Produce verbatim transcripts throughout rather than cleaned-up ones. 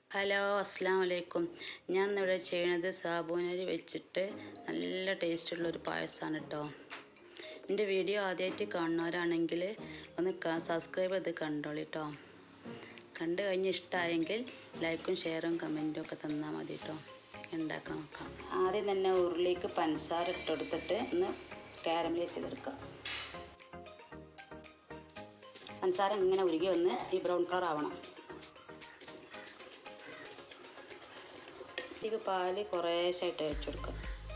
Hello അസ്സലാമു അലൈക്കും. ഞാൻ ഇന്നിവിടെ ചെയ്യണത് സാബൂനരി വെച്ചിട്ട് നല്ല ടേസ്റ്റുള്ളൊരു പായസമാണ് കേട്ടോ. എൻ്റെ വീഡിയോ ആദ്യമായിട്ട് കാണുന്നവരാണെങ്കിൽ ഒന്ന് സബ്സ്ക്രൈബ് ചെയ്ത് കണ്ടോളി കേട്ടോ. കണ്ടു കഴിഞ്ഞ് ഇഷ്ടമായെങ്കിൽ ലൈക്കും ഷെയറും കമൻറ്റും ഒക്കെ തന്നാൽ മതി കേട്ടോ. ഉണ്ടാക്കാൻ നോക്കാം. ആദ്യം തന്നെ ഉരുളിക്ക് പഞ്ചസാര ഇട്ടെടുത്തിട്ട് ഒന്ന് കാരമലൈസ് ചെയ്തെടുക്കാം. പഞ്ചസാര ഇങ്ങനെ ഉരുകി വന്ന് ഈ ബ്രൗൺ കളർ ആവണം. ഇത് പാല് കുറേശ്ശായിട്ട് ഒഴിച്ചു കൊടുക്കുക.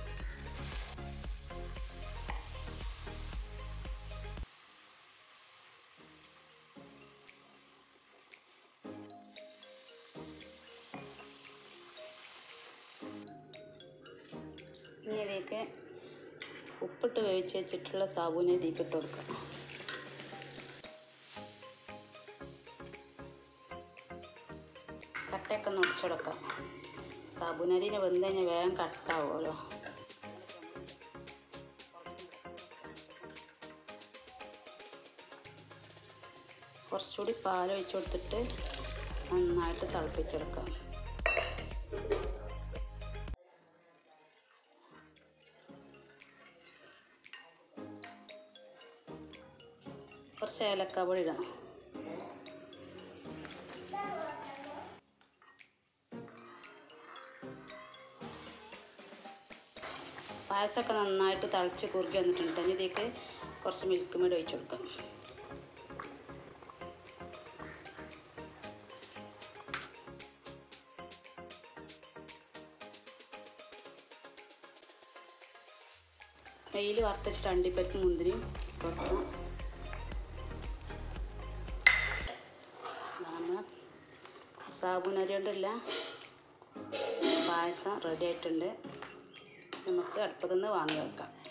ഇനി ഇതിലേക്ക് ഉപ്പിട്ട് വേവിച്ച് വെച്ചിട്ടുള്ള സാബൂനെ ഇതിലേക്ക് ഇട്ട് കൊടുക്കുക. കട്ടയൊക്കെ ഒന്ന് ഉടച്ചെടുക്കാം. സാബൂനരിനെ വെന്ത് കഴിഞ്ഞാൽ വേഗം കട്ടാവുമല്ലോ. കുറച്ചുകൂടി പാൽ ഒഴിച്ച് കൊടുത്തിട്ട് നന്നായിട്ട് തിളപ്പിച്ചെടുക്കാം. കുറച്ച് ഏലക്ക പൊടി ഇടാം. പായസമൊക്കെ നന്നായിട്ട് തിളച്ച് കുറുകി വന്നിട്ടുണ്ട്. ഇതിലേക്ക് കുറച്ച് മിൽക്ക് മേഡ് ഒഴിച്ച് കൊടുക്കാം. നെയ്യിൽ വറുത്തച്ചിട്ട് അണ്ടിപ്പരിപ്പ് മുന്തിരിയും കൊടുക്കണം. നമ്മൾ സാബൂനരി കൊണ്ടുള്ള പായസം റെഡി ആയിട്ടുണ്ട്. നമുക്ക് അടുപ്പത്തുനിന്ന് വാങ്ങി വെക്കാം.